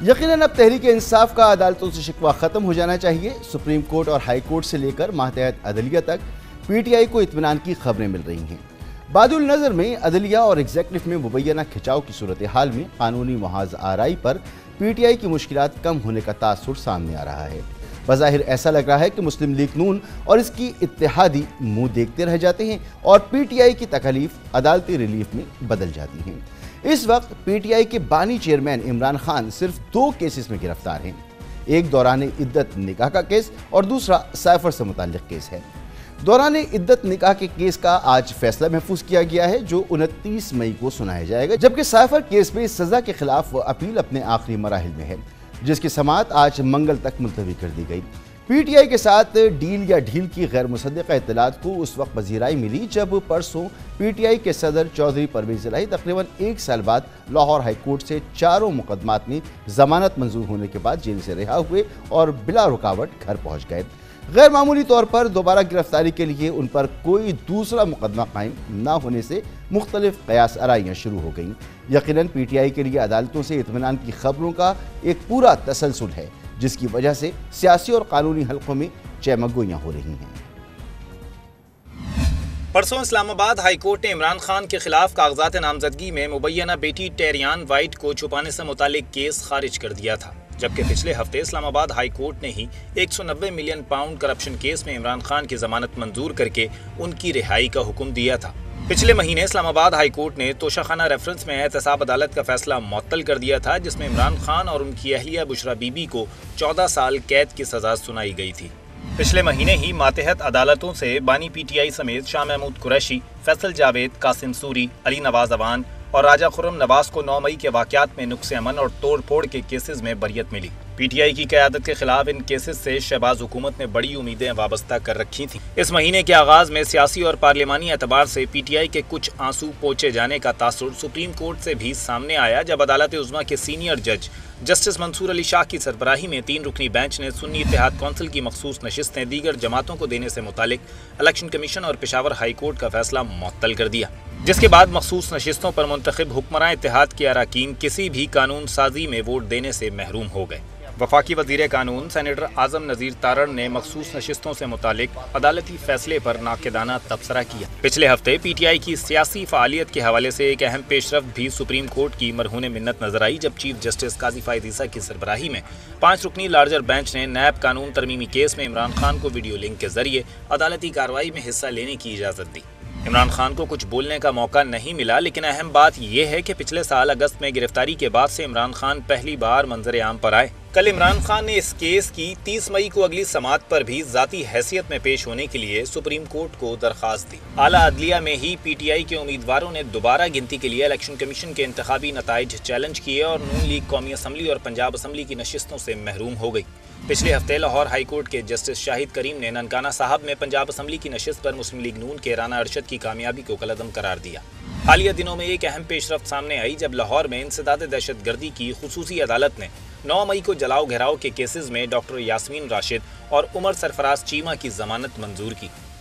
यकीनन अब तहरीक इंसाफ का अदालतों से शिकवा खत्म हो जाना चाहिए। सुप्रीम कोर्ट और हाई कोर्ट से लेकर मातहत अदलिया तक पीटीआई को इत्मीनान की खबरें मिल रही हैं। बादुल नज़र में अदलिया और एग्जेक्टिव में मुबैना खिंचाव की सूरत हाल में कानूनी मुहाज आराई पर पीटीआई की मुश्किलात कम होने का तासुर सामने आ रहा है। बज़ाहिर ऐसा लग रहा है कि मुस्लिम लीग नून और इसकी इत्तेहादी मुंह देखते रह जाते हैं और पीटीआई की तकलीफ अदालती रिलीफ में बदल जाती हैं। इस वक्त पीटीआई के बानी चेयरमैन इमरान खान सिर्फ 2 केसेस में गिरफ्तार हैं। एक दौरान इद्दत निकाह का केस और दूसरा साइफर से मुताल्लिक केस है। दौरान इद्दत निकाह के केस का आज फैसला महफूज किया गया है, जो 29 मई को सुनाया जाएगा, जबकि साइफर केस में सजा के खिलाफ अपील अपने आखिरी मराहिल में है, जिसकी समाअत आज मंगल तक मुलतवी कर दी गई। पीटीआई के साथ डील या ढील की गैर मुसद्दक़ा इत्तलात को उस वक्त पजीराई मिली जब परसों पीटीआई के सदर चौधरी परवेज़ इलाही तकरीबन 1 साल बाद लाहौर हाई कोर्ट से 4 मुकदमात में जमानत मंजूर होने के बाद जेल से रिहा हुए और बिला रुकावट घर पहुंच गए। गैर मामूली तौर पर दोबारा गिरफ्तारी के लिए उन पर कोई दूसरा मुकदमा कायम न होने से मुख्तलिफ कयास आराइयाँ शुरू हो गईं। यकीनन पीटीआई के लिए अदालतों से इत्मीनान की खबरों का एक पूरा तसलसल है, जिसकी वजह से सियासी और कानूनी हलकों में चहमगोइयाँ हो रही हैं। परसों इस्लामाबाद हाई कोर्ट ने इमरान खान के खिलाफ कागजात नामजदगी में मुबैना बेटी टेरियान वाइट को छुपाने से मुतालिक केस खारिज कर दिया था, जबकि पिछले हफ्ते इस्लामाबाद हाई कोर्ट ने ही 190 मिलियन पाउंड करप्शन केस में इमरान खान की जमानत मंजूर करके उनकी रिहाई का हुक्म दिया था। पिछले महीने इस्लामाबाद हाई कोर्ट ने तोशाखाना रेफरेंस में एहतसाब अदालत का फैसला मुअत्तल कर दिया था, जिसमें इमरान खान और उनकी अहलिया बुशरा बीबी को 14 साल कैद की सजा सुनाई गई थी। पिछले महीने ही मातहत अदालतों से बानी पीटीआई समेत शाह महमूद कुरैशी, फैसल जावेद, कासिम सूरी, अली नवाज अवान और राजा खुर्रम नवाज को 9 मई के वाकयात में नुक्से अमन और तोड़ फोड़ के केसेस में बरियत मिली। पीटीआई की क़यादत के खिलाफ इन केसेस से शहबाज हुकूमत ने बड़ी उम्मीदें वाबस्ता कर रखी थीं। इस महीने के आगाज में सियासी और पार्लिमानी एतबार से पीटीआई के कुछ आंसू पोंछे जाने का तासुर सुप्रीम कोर्ट से भी सामने आया, जब अदालत उज़्मा के सीनियर जज जस्टिस मंसूर अली शाह की सरबराही में 3 रुकनी बेंच ने सुन्नी इत्तेहाद कौंसिल की मखसूस नशिस्तें दीगर जमातों को देने से मुतालिक इलेक्शन कमीशन और पेशावर हाई कोर्ट का फैसला मुअत्तल कर दिया, जिसके बाद मखसूस नशिस्तों पर मुंतखब हुक्मरान इत्तेहाद के अराकीन किसी भी कानून साजी में वोट देने से महरूम हो गए। वफाकी वजीर कानून सेनेटर आजम नज़ीर तारण ने मखसूस नशिस्तों से मुतालिक अदालती फैसले पर नाक़िदाना तबसरा किया। पिछले हफ्ते पीटीआई की सियासी फ़ालियत के हवाले से एक अहम पेशरफ्त भी सुप्रीम कोर्ट की मरहून मिन्नत नजर आई, जब चीफ जस्टिस काजी फायद ईसा की सरबराही में 5 रुकनी लार्जर बेंच ने नैब कानून तरमीमी केस में इमरान खान को वीडियो लिंक के जरिए अदालती कार्रवाई में हिस्सा लेने की इजाज़त दी। इमरान खान को कुछ बोलने का मौका नहीं मिला, लेकिन अहम बात यह है कि पिछले साल अगस्त में गिरफ्तारी के बाद से इमरान खान पहली बार मंजर आम पर आए। कल इमरान खान ने इस केस की 30 मई को अगली समाअत पर भी जाती हैसियत में पेश होने के लिए सुप्रीम कोर्ट को दरखास्त दी। आला अदलिया में ही पीटीआई के उम्मीदवारों ने दोबारा गिनती के लिए इलेक्शन कमीशन के इंतखाबी नताइज चैलेंज किए और नून लीग कौमी असम्बली और पंजाब असम्बली की नशिस्तों से महरूम हो गई। पिछले हफ्ते लाहौर हाई कोर्ट के जस्टिस शाहिद करीम ने ननकाना साहब में पंजाब असम्बली की नशिस्त पर मुस्लिम लीग नून के राना अरशद की कामयाबी को कलअदम करार दिया। हालिया दिनों में एक अहम पेशरफ्त सामने आई, जब लाहौर में इंसदाद दहशतगर्दी की खुसूसी अदालत ने 9 मई को जलाओ घेराव के केसेस में डॉक्टर यास्मीन राशिद और उमर सरफराज चीमा की जमानत मंजूर की।